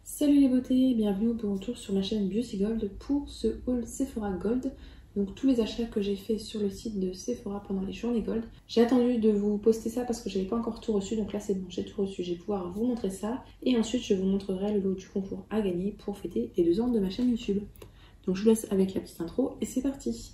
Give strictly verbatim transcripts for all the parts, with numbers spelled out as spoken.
Salut les beautés, bienvenue pour un tour sur ma chaîne Beauty Gold pour ce haul Sephora Gold. Donc tous les achats que j'ai fait sur le site de Sephora pendant les journées Gold. J'ai attendu de vous poster ça parce que j'avais pas encore tout reçu, donc là c'est bon, j'ai tout reçu, je vais pouvoir vous montrer ça. Et ensuite je vous montrerai le lot du concours à gagner pour fêter les deux ans de ma chaîne YouTube. Donc je vous laisse avec la petite intro et c'est parti.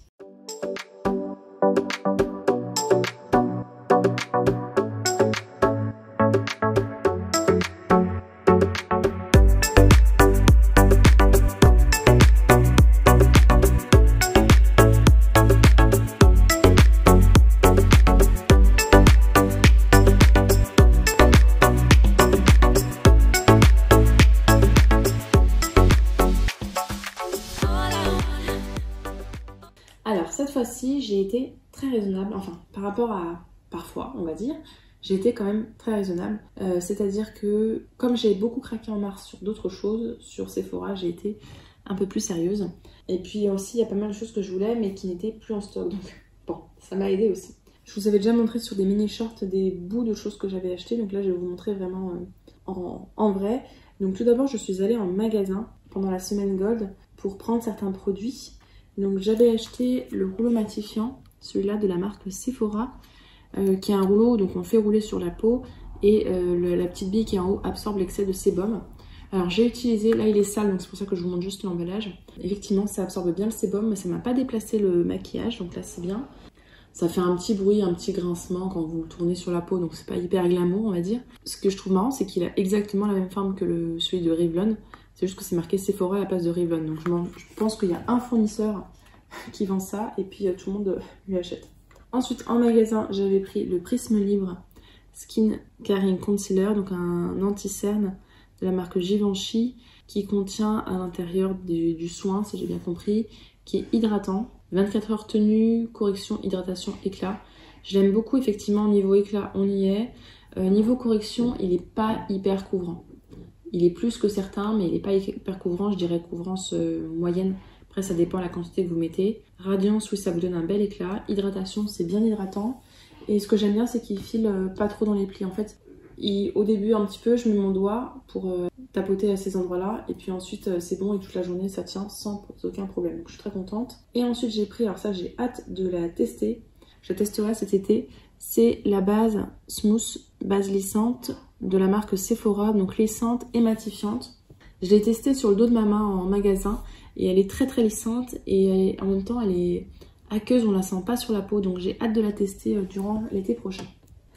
Alors cette fois-ci j'ai été très raisonnable, enfin par rapport à parfois on va dire, j'ai été quand même très raisonnable. Euh, C'est-à-dire que comme j'ai beaucoup craqué en mars sur d'autres choses, sur Sephora j'ai été un peu plus sérieuse. Et puis aussi il y a pas mal de choses que je voulais mais qui n'étaient plus en stock, donc bon, ça m'a aidé aussi. Je vous avais déjà montré sur des mini shorts des bouts de choses que j'avais achetées, donc là je vais vous montrer vraiment euh, en, en vrai. Donc tout d'abord je suis allée en magasin pendant la semaine Gold pour prendre certains produits. Donc j'avais acheté le rouleau matifiant, celui-là de la marque Sephora, euh, qui est un rouleau donc on fait rouler sur la peau et euh, le, la petite bille qui est en haut absorbe l'excès de sébum. Alors j'ai utilisé, là il est sale donc c'est pour ça que je vous montre juste l'emballage. Effectivement ça absorbe bien le sébum mais ça m'a pas déplacé le maquillage, donc là c'est bien. Ça fait un petit bruit, un petit grincement quand vous le tournez sur la peau, donc c'est pas hyper glamour on va dire. Ce que je trouve marrant c'est qu'il a exactement la même forme que le, celui de Revlon. C'est juste que c'est marqué Sephora à la place de Revlon. Donc je, je pense qu'il y a un fournisseur qui vend ça et puis tout le monde lui achète. Ensuite en magasin j'avais pris le Prisme Libre Skin Caring Concealer, donc un anti-cerne de la marque Givenchy qui contient à l'intérieur du, du soin, si j'ai bien compris, qui est hydratant. vingt-quatre heures tenue, correction, hydratation, éclat. Je l'aime beaucoup effectivement, niveau éclat on y est. Euh, niveau correction il n'est pas hyper couvrant. Il est plus que certains, mais il n'est pas hyper couvrant, je dirais couvrance euh, moyenne. Après, ça dépend de la quantité que vous mettez. Radiance, oui, ça vous donne un bel éclat. Hydratation, c'est bien hydratant. Et ce que j'aime bien, c'est qu'il file euh, pas trop dans les plis. En fait, il, au début, un petit peu, je mets mon doigt pour euh, tapoter à ces endroits-là. Et puis ensuite, euh, c'est bon et toute la journée, ça tient sans aucun problème. Donc, je suis très contente. Et ensuite, j'ai pris, alors ça, j'ai hâte de la tester. Je la testerai cet été. C'est la base Smooth, base lissante de la marque Sephora, donc lissante et matifiante. Je l'ai testée sur le dos de ma main en magasin et elle est très très lissante et est, en même temps elle est aqueuse, on la sent pas sur la peau, donc j'ai hâte de la tester durant l'été prochain.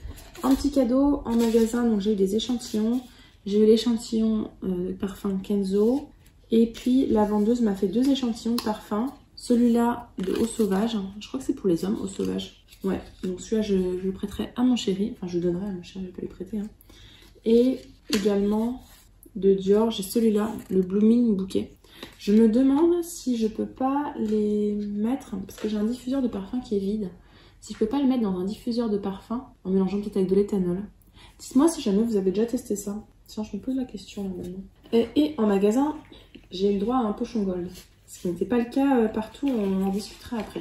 Un petit cadeau en magasin, donc j'ai eu des échantillons. J'ai eu l'échantillon euh, de parfum Kenzo et puis la vendeuse m'a fait deux échantillons de parfum. Celui-là de Eau Sauvage, je crois que c'est pour les hommes, Eau Sauvage. Ouais, donc celui-là je, je le prêterai à mon chéri, enfin je le donnerai à mon chéri, je vais pas lui prêter. Hein. Et également de Dior, j'ai celui-là, le Blooming Bouquet. Je me demande si je peux pas les mettre, parce que j'ai un diffuseur de parfum qui est vide, si je peux pas le mettre dans un diffuseur de parfum en mélangeant peut-être avec de l'éthanol. Dites-moi si jamais vous avez déjà testé ça. Tiens, je me pose la question là maintenant. Et, et en magasin, j'ai eu le droit à un pochon gold. Ce qui n'était pas le cas partout, on en discutera après.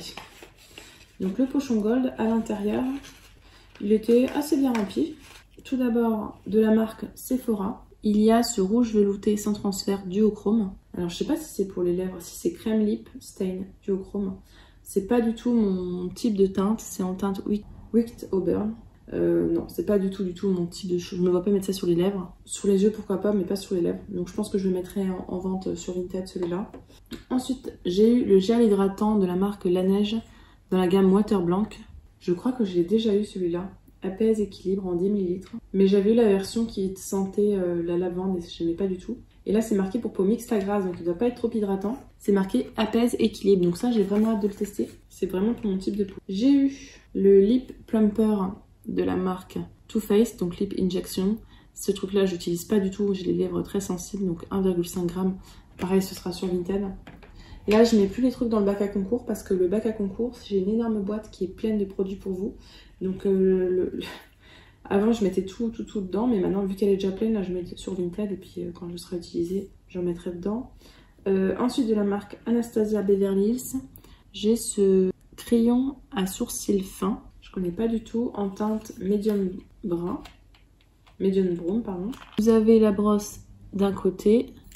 Donc le pochon gold, à l'intérieur, il était assez bien rempli. Tout d'abord, de la marque Sephora, il y a ce rouge velouté sans transfert duochrome. Alors je sais pas si c'est pour les lèvres, si c'est crème lip stain duochrome. C'est pas du tout mon type de teinte, c'est en teinte Wicked Auburn. Euh, non, c'est pas du tout du tout mon type de chose. Je me vois pas mettre ça sur les lèvres. Sur les yeux pourquoi pas, mais pas sur les lèvres. Donc je pense que je le mettrai en, en vente sur Vinted celui-là. Ensuite, j'ai eu le gel hydratant de la marque La Neige dans la gamme Water Blanc. Je crois que j'ai déjà eu celui-là. Apaise équilibre en dix millilitres. Mais j'avais eu la version qui sentait euh, la lavande et je n'aimais pas du tout. Et là c'est marqué pour peau mixte à grasse, donc il ne doit pas être trop hydratant. C'est marqué apaise équilibre, donc ça j'ai vraiment hâte de le tester. C'est vraiment pour mon type de peau. J'ai eu le Lip Plumper de la marque Too Faced, donc Lip Injection. Ce truc là j'utilise pas du tout, j'ai les lèvres très sensibles, donc un virgule cinq grammes. Pareil, ce sera sur Vinted. Et là je mets plus les trucs dans le bac à concours parce que le bac à concours, j'ai une énorme boîte qui est pleine de produits pour vous. Donc euh, le, le... avant je mettais tout tout tout dedans, mais maintenant vu qu'elle est déjà pleine, là je mets sur Vinted et puis euh, quand je serai utilisée, j'en mettrai dedans. Euh, ensuite de la marque Anastasia Beverly Hills, j'ai ce crayon à sourcils fin. Je connais pas du tout, en teinte médium brun, medium brown pardon. Vous avez la brosse d'un côté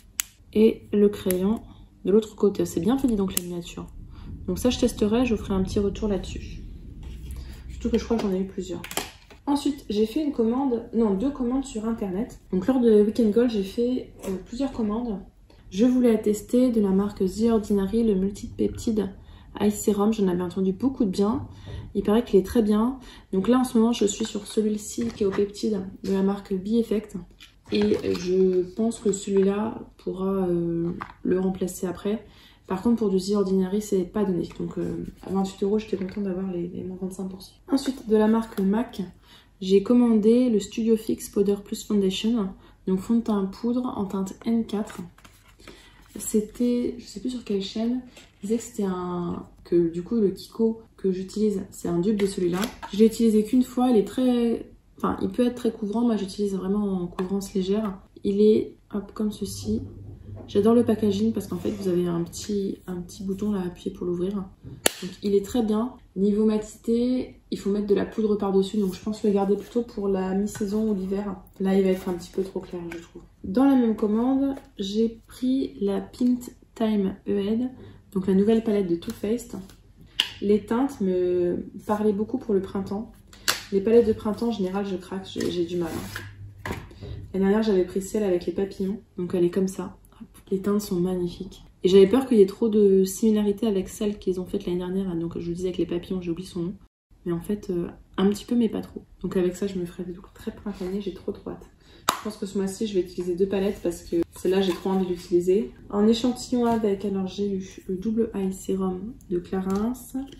et le crayon de l'autre côté. C'est bien fait, dis donc, la miniature. Donc ça, je testerai, je vous ferai un petit retour là-dessus. Surtout que je crois que j'en ai eu plusieurs. Ensuite, j'ai fait une commande, non, deux commandes sur internet. Donc lors de Weekend Gold, j'ai fait euh, plusieurs commandes. Je voulais tester de la marque The Ordinary, le multipeptide Eye Serum. J'en avais entendu beaucoup de bien. Il paraît qu'il est très bien. Donc là, en ce moment, je suis sur celui-ci qui est au peptide de la marque B-Effect. Et je pense que celui-là pourra euh, le remplacer après. Par contre, pour du The Ordinary, c'est pas donné. Donc euh, à vingt-huit euros, j'étais contente d'avoir les, les moins vingt-cinq pour cent. Ensuite, de la marque MAC, j'ai commandé le Studio Fix Powder Plus Foundation. Donc fond de teint poudre en teinte N quatre. C'était, je sais plus sur quelle chaîne, il disait que c'était un... que du coup le Kiko que j'utilise, c'est un dupe de celui-là. Je l'ai utilisé qu'une fois, il est très... Enfin, il peut être très couvrant, moi j'utilise vraiment en couvrance légère. Il est, hop, comme ceci. J'adore le packaging parce qu'en fait vous avez un petit, un petit bouton là à appuyer pour l'ouvrir. Donc il est très bien. Niveau matité, il faut mettre de la poudre par-dessus, donc je pense le garder plutôt pour la mi-saison ou l'hiver. Là il va être un petit peu trop clair, je trouve. Dans la même commande, j'ai pris la Pink Time E-Head, donc la nouvelle palette de Too Faced. Les teintes me parlaient beaucoup pour le printemps. Les palettes de printemps, en général, je craque, j'ai du mal. L'année dernière, j'avais pris celle avec les papillons, donc elle est comme ça. Les teintes sont magnifiques. Et j'avais peur qu'il y ait trop de similarités avec celle qu'ils ont faite l'année dernière. Donc je vous disais avec les papillons, j'ai oublié son nom. Mais en fait, euh, un petit peu, mais pas trop. Donc avec ça, je me ferai des looks très printaniers. J'ai trop trop hâte. Je pense que ce mois-ci, je vais utiliser deux palettes parce que celle-là, j'ai trop envie de l'utiliser. En échantillon avec, alors j'ai eu le double eye sérum de Clarins,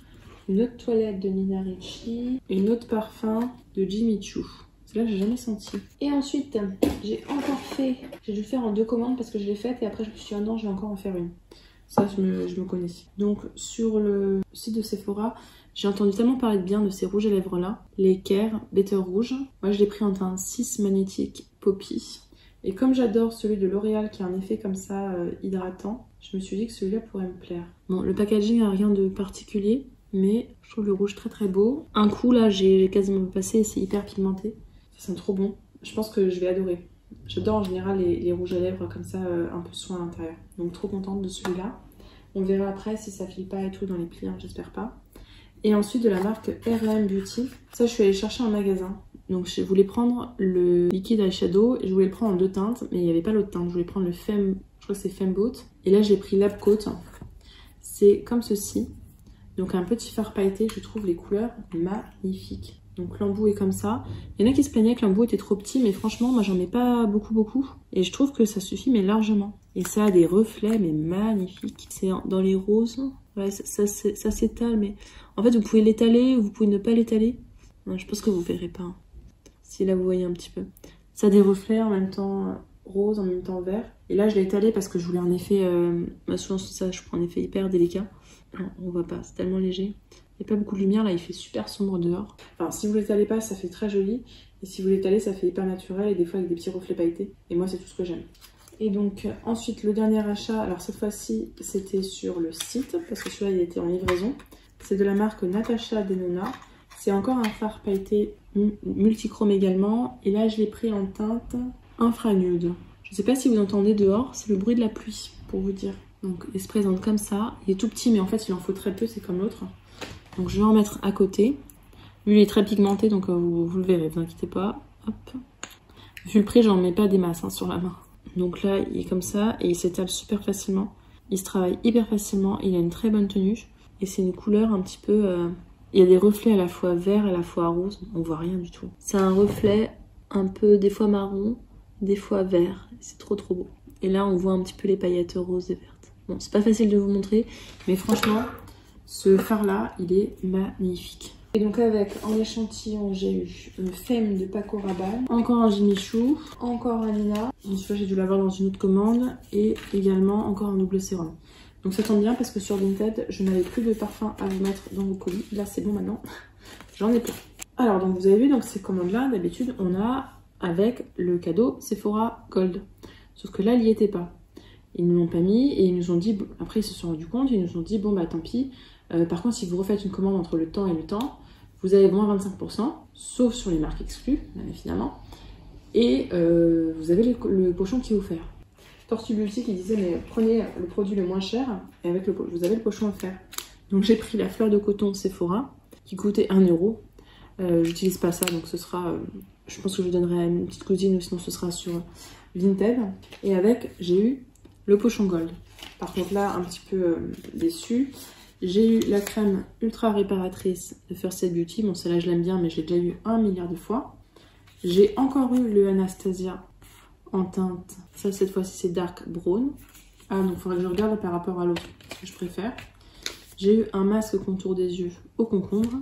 une autre toilette de Nina Ricci et une autre parfum de Jimmy Choo. Celle-là, j'ai jamais senti. Et ensuite, j'ai encore fait... J'ai dû le faire en deux commandes parce que je l'ai faite et après, je me suis dit, ah non, je vais encore en faire une. Ça, je me, je me connais. Donc, sur le site de Sephora, j'ai entendu tellement parler de bien de ces rouges à lèvres-là. Les Care Better Rouge. Moi, je l'ai pris en teint six magnétique Poppy. Et comme j'adore celui de L'Oréal qui a un effet comme ça, euh, hydratant, je me suis dit que celui-là pourrait me plaire. Bon, le packaging n'a rien de particulier, mais je trouve le rouge très très beau. Un coup, là, j'ai quasiment passé et c'est hyper pigmenté. Ça sent trop bon. Je pense que je vais adorer. J'adore en général les, les rouges à lèvres comme ça, euh, un peu soin à l'intérieur. Donc trop contente de celui-là. On verra après si ça file pas et tout dans les plis, hein, j'espère pas. Et ensuite de la marque R et M Beauty. Ça, je suis allée chercher en magasin. Donc je voulais prendre le liquide eyeshadow et je voulais le prendre en deux teintes, mais il n'y avait pas l'autre teinte. Je voulais prendre le Femme, je crois que c'est Femboat. Et là, j'ai pris Lab Coat. C'est comme ceci. Donc un petit fard pailleté, je trouve les couleurs magnifiques. Donc l'embout est comme ça. Il y en a qui se plaignaient que l'embout était trop petit, mais franchement, moi j'en mets pas beaucoup beaucoup. Et je trouve que ça suffit, mais largement. Et ça a des reflets, mais magnifiques. C'est dans les roses. Ouais, ça, ça, ça s'étale, mais en fait vous pouvez l'étaler ou vous pouvez ne pas l'étaler. Je pense que vous verrez pas. Hein. Si là vous voyez un petit peu. Ça a des reflets en même temps rose, en même temps vert. Et là je l'ai étalé parce que je voulais un effet... Euh... Bah, souvent ça, je prends un effet hyper délicat. Non, on voit pas, c'est tellement léger. Il n'y a pas beaucoup de lumière, là il fait super sombre dehors. Enfin, si vous l'étalez pas, ça fait très joli. Et si vous l'étalez, ça fait hyper naturel et des fois avec des petits reflets pailletés. Et moi, c'est tout ce que j'aime. Et donc, ensuite, le dernier achat, alors cette fois-ci, c'était sur le site, parce que celui-là, il était en livraison. C'est de la marque Natasha Denona. C'est encore un fard pailleté multichrome également. Et là, je l'ai pris en teinte infranude. Je ne sais pas si vous entendez dehors, c'est le bruit de la pluie, pour vous dire. Donc, il se présente comme ça. Il est tout petit, mais en fait, il en faut très peu, c'est comme l'autre. Donc je vais en mettre à côté. Lui il est très pigmenté donc euh, vous, vous le verrez, vous inquiétez pas. Hop. Vu le prix, j'en mets pas des masses hein, sur la main. Donc là il est comme ça et il s'étale super facilement. Il se travaille hyper facilement, il a une très bonne tenue. Et c'est une couleur un petit peu... Euh... Il y a des reflets à la fois vert et à la fois rose. On voit rien du tout. C'est un reflet un peu des fois marron, des fois vert. C'est trop trop beau. Et là on voit un petit peu les paillettes roses et vertes. Bon c'est pas facile de vous montrer, mais franchement... Ce fard là, il est magnifique. Et donc avec en échantillon, j'ai eu le Femme de Paco Rabanne, encore un Jimmy Choo, encore un Nina. Celui-là, j'ai dû l'avoir dans une autre commande et également encore un double sérum. Donc ça tombe bien parce que sur Vinted, je n'avais plus de parfum à vous mettre dans vos colis. Là, c'est bon maintenant, j'en ai plein. Alors donc vous avez vu, donc ces commandes-là, d'habitude, on a avec le cadeau Sephora Gold. Sauf que là, il n'y était pas. Ils ne l'ont pas mis et ils nous ont dit, après ils se sont rendus compte, ils nous ont dit bon bah tant pis. Euh, par contre, si vous refaites une commande entre le temps et le temps, vous avez moins vingt-cinq pour cent, sauf sur les marques exclues, bien évidemment. Et euh, vous avez le, le pochon qui est offert. Tortue Beauty qui disait mais prenez le produit le moins cher et avec le vous avez le pochon offert. Donc j'ai pris la fleur de coton Sephora qui coûtait un euro. Euh, J'utilise pas ça donc ce sera, euh, je pense que je donnerai à une petite cousine ou sinon ce sera sur Vinted. Et avec j'ai eu le pochon gold. Par contre là un petit peu euh, déçue. J'ai eu la crème ultra réparatrice de First Aid Beauty. Bon celle-là je l'aime bien mais je l'ai déjà eu un milliard de fois. J'ai encore eu le Anastasia en teinte. Ça cette fois-ci c'est dark brown. Ah donc il faudrait que je regarde par rapport à l'autre ce que je préfère. J'ai eu un masque contour des yeux au concombre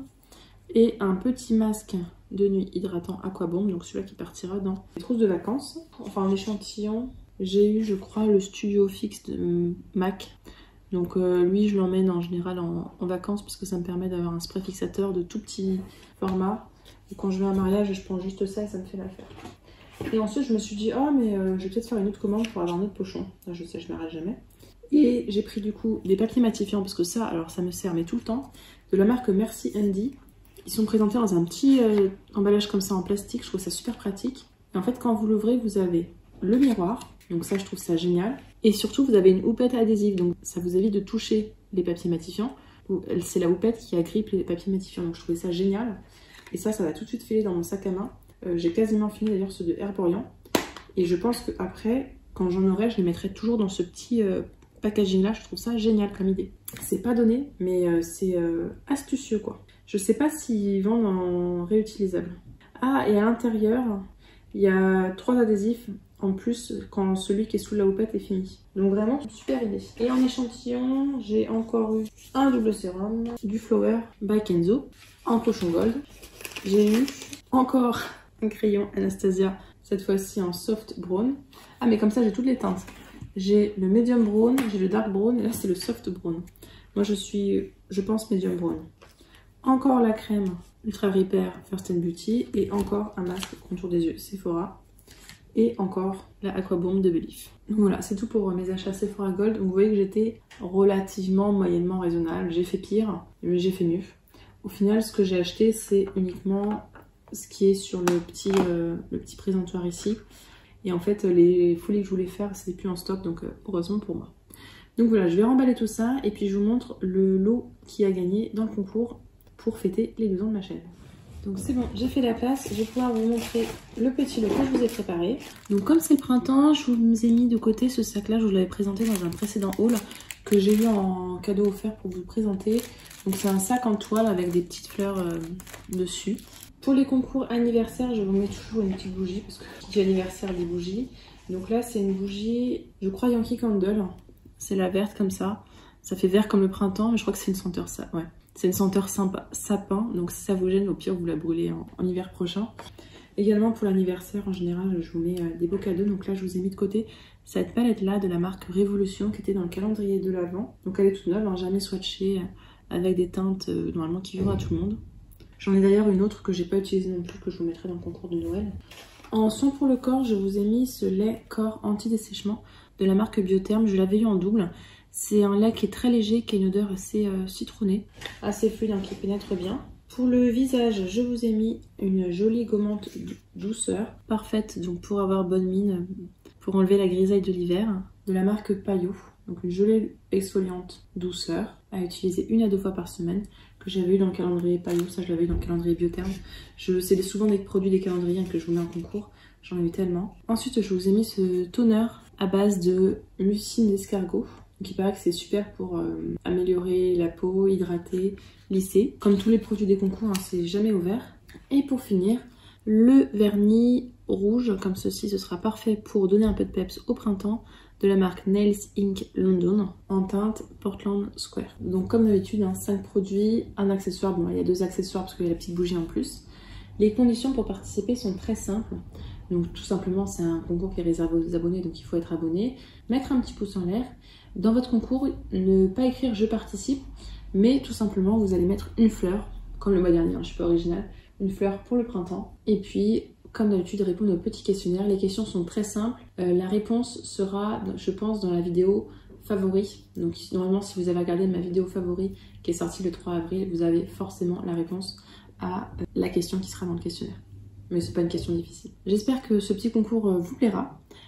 et un petit masque de nuit hydratant Aquabomb, donc celui-là qui partira dans les trousses de vacances. Enfin en échantillon, j'ai eu je crois le Studio Fix de MAC. Donc euh, lui je l'emmène en général en, en vacances parce que ça me permet d'avoir un spray fixateur de tout petit format. Et quand je vais à un mariage je prends juste ça et ça me fait l'affaire. Et ensuite je me suis dit oh mais euh, je vais peut-être faire une autre commande pour avoir un autre pochon. Là, je sais je m'arrête jamais. Et j'ai pris du coup des papiers matifiants parce que ça, alors ça me sert mais tout le temps, de la marque Merci Andy. Ils sont présentés dans un petit euh, emballage comme ça en plastique, je trouve ça super pratique. Et en fait quand vous l'ouvrez, vous avez le miroir, donc ça je trouve ça génial. Et surtout vous avez une houppette adhésive, donc ça vous évite de toucher les papiers matifiants. C'est la houppette qui agrippe les papiers matifiants, donc je trouvais ça génial. Et ça, ça va tout de suite filer dans mon sac à main. Euh, j'ai quasiment fini d'ailleurs ceux de Herborian. Et je pense qu'après, quand j'en aurai, je les mettrai toujours dans ce petit... Euh, packaging là, je trouve ça génial comme idée. C'est pas donné, mais euh, c'est euh, astucieux quoi. Je sais pas s'ils vendent en réutilisable. Ah, et à l'intérieur, il y a trois adhésifs en plus quand celui qui est sous la houppette est fini. Donc vraiment, super idée. Et en échantillon, j'ai encore eu un double sérum, du Flower by Kenzo, en pochon gold. J'ai eu encore un crayon Anastasia, cette fois-ci en soft brown. Ah, mais comme ça, j'ai toutes les teintes. J'ai le medium brown, j'ai le dark brown et là c'est le soft brown. Moi je suis, je pense, medium brown. Encore la crème Ultra Repair First Aid Beauty et encore un masque contour des yeux Sephora et encore la Aquabomb de Belif. Donc voilà, c'est tout pour mes achats Sephora Gold. Donc vous voyez que j'étais relativement moyennement raisonnable. J'ai fait pire, mais j'ai fait mieux. Au final, ce que j'ai acheté, c'est uniquement ce qui est sur le petit, euh, le petit présentoir ici. Et en fait, les folies que je voulais faire, c'était plus en stock, donc euh, heureusement pour moi. Donc voilà, je vais remballer tout ça et puis je vous montre le lot qui a gagné dans le concours pour fêter les deux ans de ma chaîne. Donc c'est bon, j'ai fait la place, je vais pouvoir vous montrer le petit lot que je vous ai préparé. Donc comme c'est le printemps, je vous ai mis de côté ce sac-là, je vous l'avais présenté dans un précédent haul que j'ai eu en cadeau offert pour vous le présenter. Donc c'est un sac en toile avec des petites fleurs euh, dessus. Pour les concours anniversaire, je vous mets toujours une petite bougie parce que j'ai anniversaire des bougies. Donc là, c'est une bougie, je crois Yankee Candle. C'est la verte comme ça. Ça fait vert comme le printemps, mais je crois que c'est une senteur ça. Ouais, c'est une senteur sympa, sapin. Donc si ça vous gêne, au pire vous la brûlez en, en hiver prochain. Également pour l'anniversaire, en général, je vous mets euh, des beaux cadeaux. Donc là, je vous ai mis de côté cette palette là de la marque Révolution qui était dans le calendrier de l'Avent. Donc elle est toute neuve, hein, jamais swatchée, avec des teintes euh, normalement qui vont à tout le monde. J'en ai d'ailleurs une autre que j'ai pas utilisée non plus, que je vous mettrai dans le concours de Noël. En soin pour le corps, je vous ai mis ce lait corps anti-dessèchement de la marque Biotherm. Je l'avais eu en double. C'est un lait qui est très léger, qui a une odeur assez euh, citronnée, assez fluide, hein, qui pénètre bien. Pour le visage, je vous ai mis une jolie gommante douceur, parfaite donc pour avoir bonne mine, pour enlever la grisaille de l'hiver, de la marque Payot. Donc une jolie exfoliante douceur à utiliser une à deux fois par semaine, que j'avais eu dans le calendrier Payot, ça je l'avais eu dans le calendrier Biotherm. Je C'est souvent des produits des calendriers que je vous mets en concours, j'en ai eu tellement. Ensuite je vous ai mis ce toner à base de mucine d'escargot, qui paraît que c'est super pour euh, améliorer la peau, hydrater, lisser. Comme tous les produits des concours, hein, c'est jamais ouvert. Et pour finir, le vernis rouge comme ceci, ce sera parfait pour donner un peu de peps au printemps, de la marque Nails Ink London en teinte Portland Square. Donc comme d'habitude, hein, cinq produits, un accessoire. Bon, il y a deux accessoires parce qu'il y a la petite bougie en plus. Les conditions pour participer sont très simples. Donc tout simplement, c'est un concours qui est réservé aux abonnés, donc il faut être abonné. Mettre un petit pouce en l'air. Dans votre concours, ne pas écrire « je participe », mais tout simplement, vous allez mettre une fleur, comme le mois dernier, hein, je suis pas originale, une fleur pour le printemps. Et puis, comme d'habitude, répondre au petit questionnaire. Les questions sont très simples. Euh, la réponse sera, je pense, dans la vidéo favori. Donc normalement, si vous avez regardé ma vidéo favori qui est sortie le trois avril, vous avez forcément la réponse à la question qui sera dans le questionnaire. Mais c'est pas une question difficile. J'espère que ce petit concours vous plaira.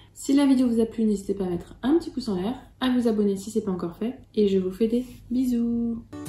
Si la vidéo vous a plu, n'hésitez pas à mettre un petit pouce en l'air, à vous abonner si ce n'est pas encore fait, et je vous fais des bisous.